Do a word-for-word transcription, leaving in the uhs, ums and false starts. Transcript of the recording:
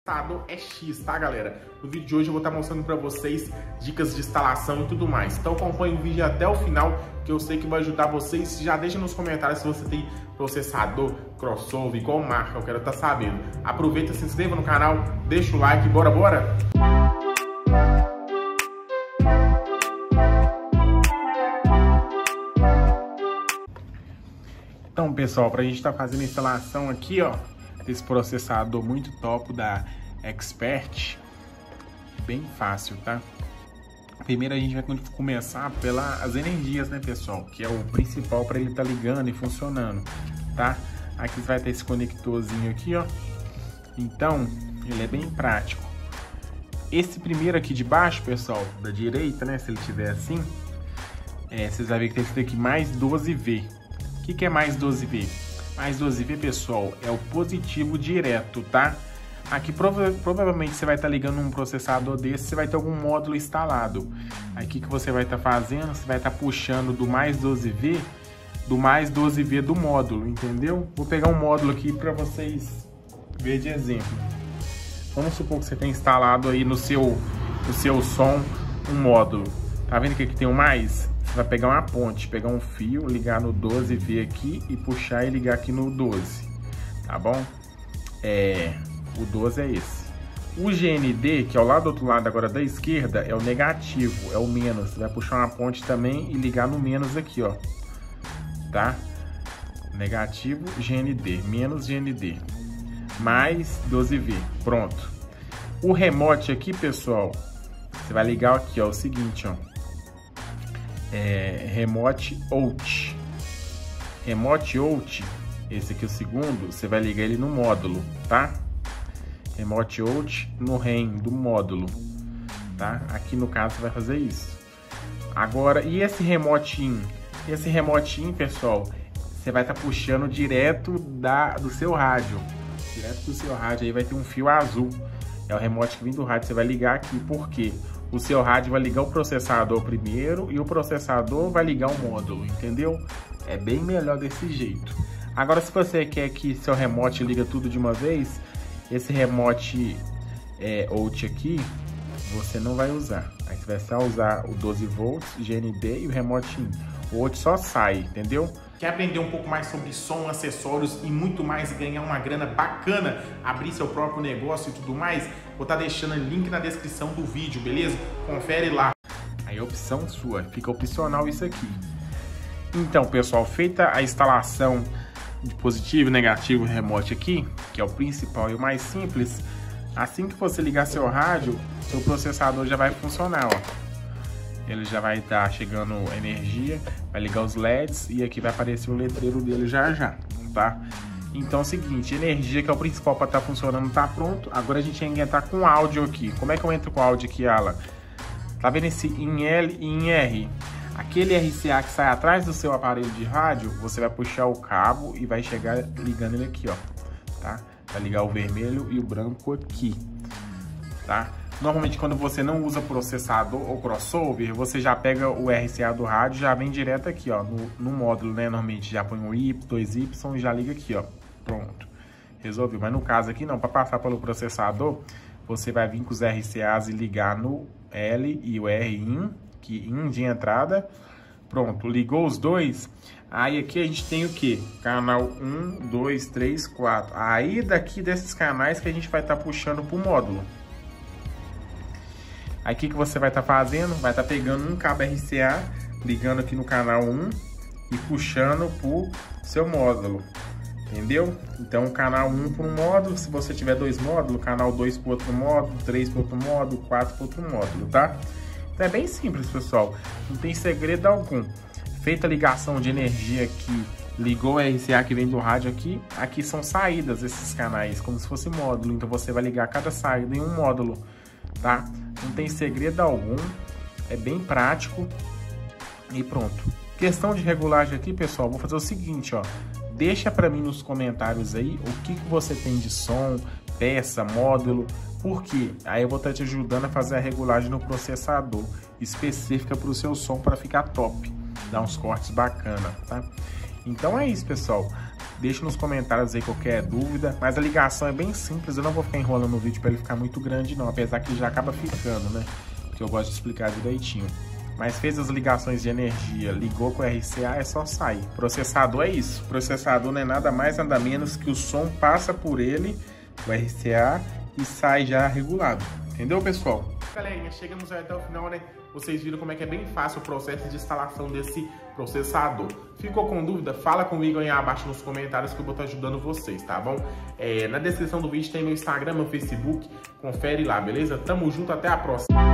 Processador é X, tá, galera? No vídeo de hoje eu vou estar mostrando para vocês dicas de instalação e tudo mais. Então acompanhe o vídeo até o final, que eu sei que vai ajudar vocês. Já deixa nos comentários se você tem processador, crossover, qual marca, eu quero estar sabendo. Aproveita, se inscreva no canal, deixa o like, bora, bora! Então, pessoal, para a gente estar fazendo a instalação aqui, ó, desse processador muito top da Expert, bem fácil, tá? Primeiro a gente vai começar pelas energias, né, pessoal? Que é o principal para ele estar ligando e funcionando, tá? Aqui você vai ter esse conectorzinho aqui, ó. Então, ele é bem prático. Esse primeiro aqui de baixo, pessoal, da direita, né, se ele tiver assim, é, vocês vão ver que tem esse daqui mais doze V. O que, que é mais doze V? Mais doze V, pessoal, é o positivo direto, tá? Aqui prova provavelmente você vai estar tá ligando um processador desse, você vai ter algum módulo instalado. Aí o que, que você vai estar tá fazendo? Você vai estar tá puxando do mais doze V, do mais doze V do módulo, entendeu? Vou pegar um módulo aqui para vocês verem de exemplo. Vamos supor que você tem instalado aí no seu, no seu som um módulo. Tá vendo que aqui tem um mais? Você vai pegar uma ponte, pegar um fio, ligar no doze V aqui e puxar e ligar aqui no doze, tá bom? É, o doze é esse. O G N D, que é o lado do outro lado agora da esquerda, é o negativo, é o menos. Você vai puxar uma ponte também e ligar no menos aqui, ó, tá? Negativo G N D, menos G N D, mais doze V, pronto. O remote aqui, pessoal, você vai ligar aqui, ó, o seguinte, ó. É, remote out, remote out, esse aqui é o segundo, você vai ligar ele no módulo, tá? Remote out no REM do módulo, tá? Aqui no caso você vai fazer isso. Agora, e esse remote in? Esse remote in, pessoal, você vai estar tá puxando direto da, do seu rádio, direto do seu rádio, aí vai ter um fio azul, é o remote que vem do rádio, você vai ligar aqui, por quê? O seu rádio vai ligar o processador primeiro e o processador vai ligar o módulo, entendeu? É bem melhor desse jeito. Agora, se você quer que seu remote liga tudo de uma vez, esse remote é, out aqui, você não vai usar. Aí você vai só usar o doze volts, G N D e o remote in. O out só sai, entendeu? Quer aprender um pouco mais sobre som, acessórios e muito mais, ganhar uma grana bacana, abrir seu próprio negócio e tudo mais? Vou estar deixando o link na descrição do vídeo, beleza? Confere lá. Aí é opção sua, fica opcional isso aqui. Então, pessoal, feita a instalação de positivo, negativo e remote aqui, que é o principal e o mais simples, assim que você ligar seu rádio, seu processador já vai funcionar, ó. Ele já vai estar chegando energia, vai ligar os L E Ds e aqui vai aparecer o letreiro dele já já, tá? Então é o seguinte, energia, que é o principal para estar funcionando, tá pronto. Agora a gente vai entrar com áudio aqui. Como é que eu entro com áudio aqui, Alan? Tá vendo esse em L e em R? Aquele R C A que sai atrás do seu aparelho de rádio, você vai puxar o cabo e vai chegar ligando ele aqui, ó, tá? Vai ligar o vermelho e o branco aqui, tá? Normalmente, quando você não usa processador ou crossover, você já pega o R C A do rádio, já vem direto aqui, ó, no, no módulo, né? Normalmente já põe um Y, dois Y e já liga aqui, ó. Pronto. Resolveu. Mas no caso aqui não, para passar pelo processador, você vai vir com os R C As e ligar no L e o R in, que in de entrada. Pronto, ligou os dois. Aí aqui a gente tem o que? Canal um, dois, três, quatro. Aí daqui desses canais que a gente vai estar tá puxando pro módulo. Aí o que, que você vai estar tá fazendo? Vai estar tá pegando um cabo R C A, ligando aqui no canal um e puxando para o seu módulo, entendeu? Então o canal um para um módulo, se você tiver dois módulos, canal dois para outro módulo, três para outro módulo, quatro para outro módulo, tá? Então é bem simples, pessoal, não tem segredo algum. Feita a ligação de energia aqui, ligou o R C A que vem do rádio aqui, aqui são saídas desses canais, como se fosse módulo, então você vai ligar cada saída em um módulo, tá? Não tem segredo algum, é bem prático e pronto. Questão de regulagem aqui, pessoal, vou fazer o seguinte, ó. Deixa para mim nos comentários aí o que, que você tem de som, peça, módulo, por quê? Aí eu vou estar te ajudando a fazer a regulagem no processador específica para o seu som para ficar top, dar uns cortes bacana, tá? Então é isso, pessoal. Deixa nos comentários aí qualquer dúvida, mas a ligação é bem simples, eu não vou ficar enrolando o vídeo para ele ficar muito grande não, apesar que ele já acaba ficando, né? Que eu gosto de explicar direitinho. Mas fez as ligações de energia, ligou com o R C A, é só sair. Processador é isso. Processador não é nada mais, nada menos que o som passa por ele, o R C A, e sai já regulado. Entendeu, pessoal? Galerinha, chegamos até o final, né? Vocês viram como é que é bem fácil o processo de instalação desse processador. Ficou com dúvida? Fala comigo aí abaixo nos comentários que eu vou estar ajudando vocês, tá bom? É, na descrição do vídeo tem meu Instagram, meu Facebook. Confere lá, beleza? Tamo junto, até a próxima.